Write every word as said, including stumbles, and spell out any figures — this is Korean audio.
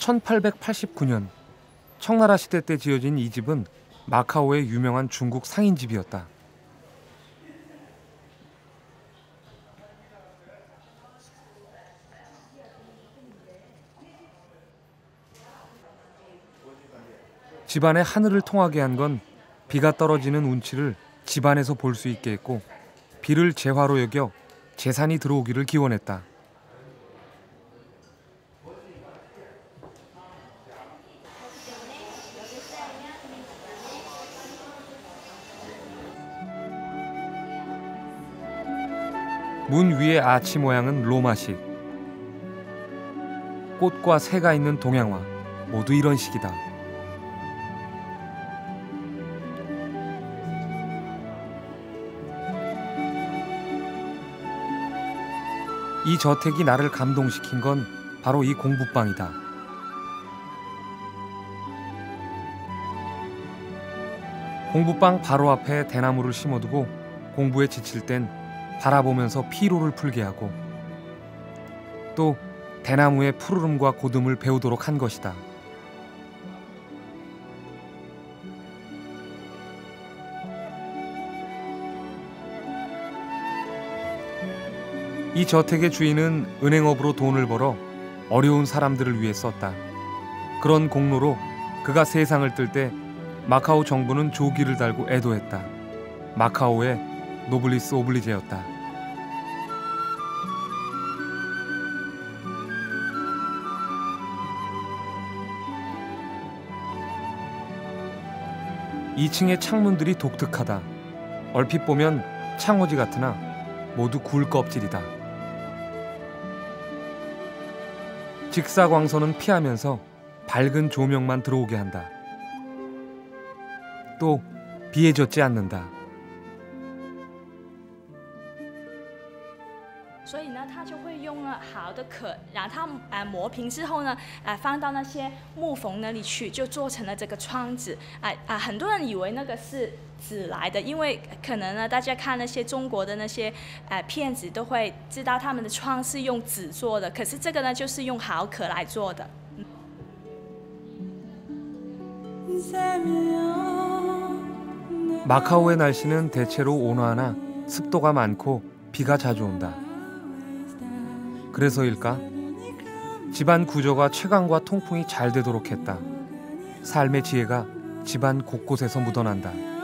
천팔백팔십구 년 청나라 시대 때 지어진 이 집은 마카오의 유명한 중국 상인집이었다. 집안의 하늘을 통하게 한 건 비가 떨어지는 운치를 집안에서 볼 수 있게 했고, 비를 재화로 여겨 재산이 들어오기를 기원했다. 문 위의 아치 모양은 로마식, 꽃과 새가 있는 동양화, 모두 이런 식이다. 이 저택이 나를 감동시킨 건 바로 이 공부방이다. 공부방 바로 앞에 대나무를 심어두고 공부에 지칠 땐 바라보면서 피로를 풀게 하고, 또 대나무의 푸르름과 고듬을 배우도록 한 것이다. 이 저택의 주인은 은행업으로 돈을 벌어 어려운 사람들을 위해 썼다. 그런 공로로 그가 세상을 뜰 때 마카오 정부는 조기를 달고 애도했다. 마카오의 노블리스 오블리제였다. 이 층의 창문들이 독특하다. 얼핏 보면 창호지 같으나 모두 굴 껍질이다. 직사광선은 피하면서 밝은 조명만 들어오게 한다. 또 비에 젖지 않는다. 所以呢，它就会用了好的壳，然后它呃磨平之后呢，呃放到那些木缝那里去，就做成了这个窗子。啊、呃、啊、呃，很多人以为那个是纸来的，因为可能呢，大家看那些中国的那些呃片子都会知道他们的窗是用纸做的，可是这个呢，就是用蚝壳来做的。 마카오의 날씨는 대체로 온화하나 습도가 많고 비가 자주 온다. 그래서일까? 집안 구조가 채광과 통풍이 잘 되도록 했다. 삶의 지혜가 집안 곳곳에서 묻어난다.